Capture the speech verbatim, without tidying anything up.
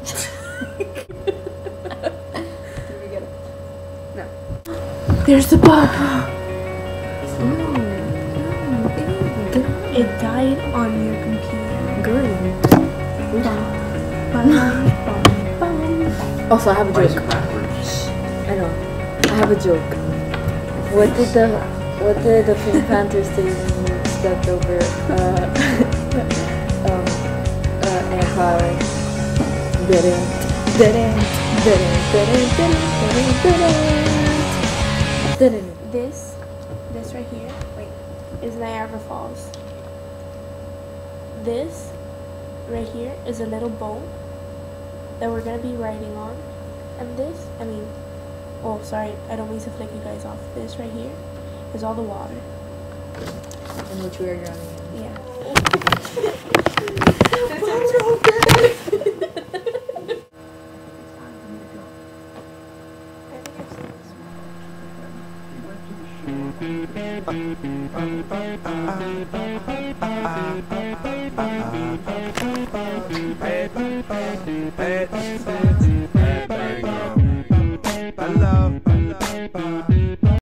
we get it? No. There's the bug. It died on your computer. Good. Bum, Also, I have a Why is joke. it backwards? I know. I have a joke. What did the What did the Pink Panther say when he stepped over uh, um uh Ant Flower? Didn't. Didn't. Didn't. Didn't. Didn't. Didn't. Didn't. This, this right here, wait, is Niagara Falls. This right here is a little boat that we're gonna be riding on, and this, I mean, oh sorry, I don't mean to flick you guys off. This right here is all the water. In which we are drowning in. Yeah. Hello.